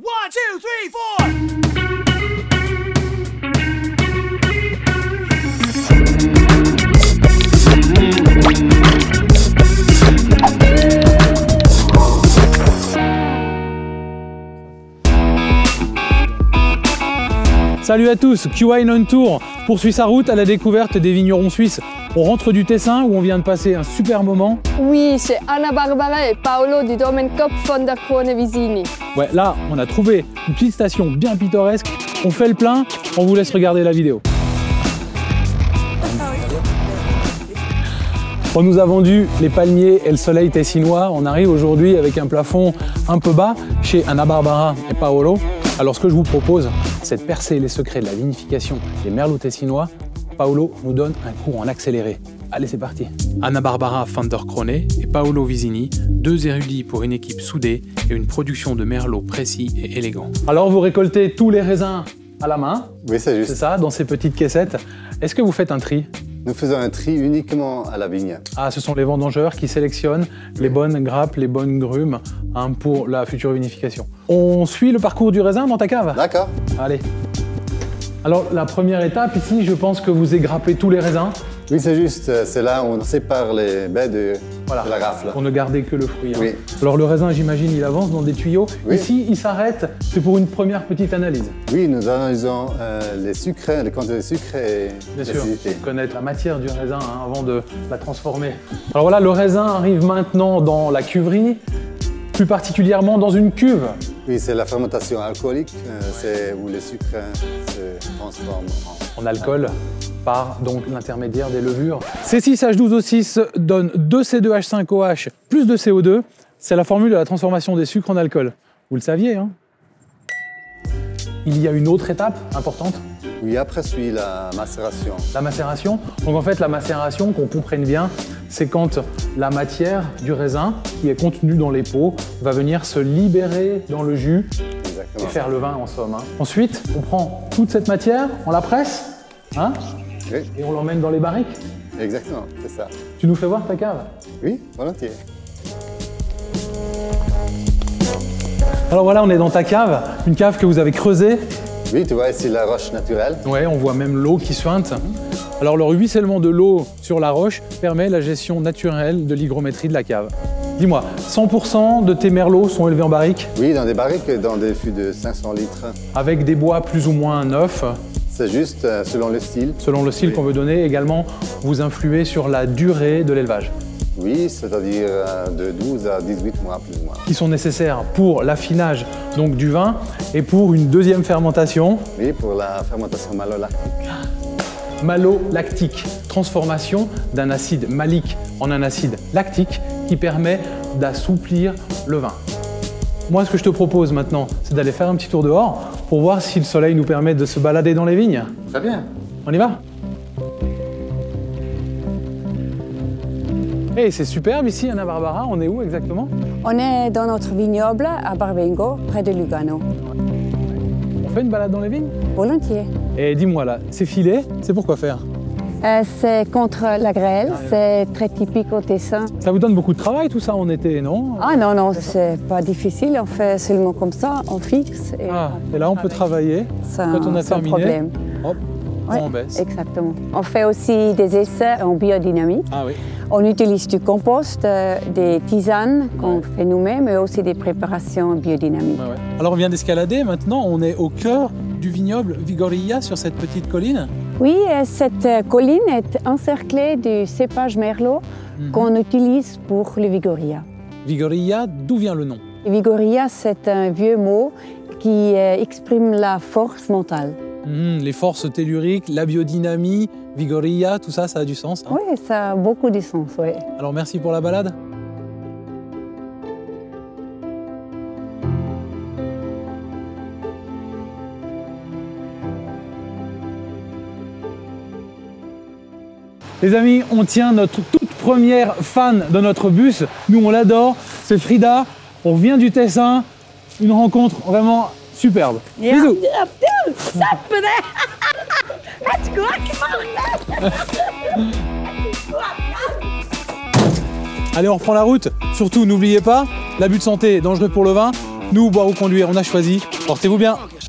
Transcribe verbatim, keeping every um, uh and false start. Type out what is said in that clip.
One, two, three, four. Salut à tous, Q Wine on Tour poursuit sa route à la découverte des vignerons suisses. On rentre du Tessin où on vient de passer un super moment. Oui, chez Anna Barbara et Paolo du domaine Cop von der Krone Visini. Ouais, là, on a trouvé une petite station bien pittoresque. On fait le plein, on vous laisse regarder la vidéo. On nous a vendu les palmiers et le soleil tessinois. On arrive aujourd'hui avec un plafond un peu bas chez Anna Barbara et Paolo. Alors ce que je vous propose, c'est de percer les secrets de la vinification des merlots tessinois. Paolo nous donne un cours en accéléré. Allez, c'est parti. Anna Barbara von der Krone et Paolo Visini, deux érudits pour une équipe soudée et une production de merlot précis et élégant. Alors vous récoltez tous les raisins à la main. Oui, c'est juste. C'est ça, dans ces petites caissettes. Est-ce que vous faites un tri? Nous faisons un tri uniquement à la vigne. Ah, ce sont les vendangeurs qui sélectionnent les bonnes grappes, les bonnes grumes hein, pour la future vinification. On suit le parcours du raisin dans ta cave? D'accord. Allez. Alors, la première étape ici, je pense que vous égrappez tous les raisins. Oui, c'est juste. C'est là où on sépare les baies de, voilà, de la rafle. Pour ne garder que le fruit. Hein. Oui. Alors, le raisin, j'imagine, il avance dans des tuyaux. Oui. Ici, il s'arrête. C'est pour une première petite analyse. Oui, nous analysons euh, les sucres, les quantités de sucre et Bien sûr, l'acidité. connaître la matière du raisin hein, avant de la transformer. Alors voilà, le raisin arrive maintenant dans la cuverie, plus particulièrement dans une cuve. Oui, c'est la fermentation alcoolique, euh, c'est où les sucres euh, se transforment en, en alcool par donc l'intermédiaire des levures. C six H douze O six donne deux C deux H cinq O H plus de C O deux. C'est la formule de la transformation des sucres en alcool. Vous le saviez, hein? Il y a une autre étape importante. Oui, après suit la macération. La macération. Donc en fait, la macération, qu'on comprenne bien, c'est quand la matière du raisin qui est contenue dans les pots va venir se libérer dans le jus. Exactement. Et faire le vin en somme. Hein. Ensuite, on prend toute cette matière, on la presse, hein, Oui. et on l'emmène dans les barriques. Exactement, c'est ça. Tu nous fais voir ta cave? Oui, volontiers. Alors voilà, on est dans ta cave, une cave que vous avez creusée. Oui, tu vois ici la roche naturelle. Ouais, on voit même l'eau qui suinte. Alors le ruissellement de l'eau sur la roche permet la gestion naturelle de l'hygrométrie de la cave. Dis-moi, cent pour cent de tes merlots sont élevés en barrique? Oui, dans des barriques, dans des fûts de cinq cents litres. Avec des bois plus ou moins neufs? C'est juste euh, selon le style. Selon le style oui. qu'on veut donner, également, vous influez sur la durée de l'élevage. Oui, c'est-à-dire euh, de douze à dix-huit mois plus ou moins. Qui sont nécessaires pour l'affinage donc du vin et pour une deuxième fermentation. Oui, pour la fermentation malolactique. Malolactique, transformation d'un acide malique en un acide lactique qui permet d'assouplir le vin. Moi, ce que je te propose maintenant, c'est d'aller faire un petit tour dehors pour voir si le soleil nous permet de se balader dans les vignes. Très bien. On y va? Hey, c'est superbe ici, Anna Barbara. On est où exactement? On est dans notre vignoble à Barbengo, près de Lugano. On fait une balade dans les vignes? Volontiers. Et dis-moi là, c'est filé, c'est pour quoi faire? Euh, c'est contre la grêle, c'est très typique au Tessin. Ça vous donne beaucoup de travail tout ça en été, non? Ah non, non, c'est pas difficile, on fait seulement comme ça, on fixe. Et, ah, et là on peut travailler, sans, quand on a sans terminé, problème. Hop, ouais, on baisse. Exactement. On fait aussi des essais en biodynamie. Ah oui. On utilise du compost, euh, des tisanes qu'on ouais. fait nous-mêmes, mais aussi des préparations biodynamiques. Ouais, ouais. Alors on vient d'escalader, maintenant on est au cœur du vignoble Vigorilla sur cette petite colline. Oui, cette colline est encerclée du cépage merlot mm-hmm. qu'on utilise pour le Vigorilla. Vigorilla, d'où vient le nom? Vigorilla, c'est un vieux mot qui euh, exprime la force mentale. Mmh, les forces telluriques, la biodynamie, Vigorilla, tout ça, ça a du sens. Hein? Oui, ça a beaucoup de sens, oui. Alors merci pour la balade. Les amis, on tient notre toute première fan de notre bus. Nous, on l'adore. C'est Frida. On vient du Tessin. Une rencontre vraiment superbe. Ja, Bisous. ja, ja, zappen, hè. Het is goed, Allez, on reprend la route. Surtout, n'oubliez pas, l'abus de santé est dangereux pour le vin. Nous, boire ou conduire, on a choisi. Portez-vous bien.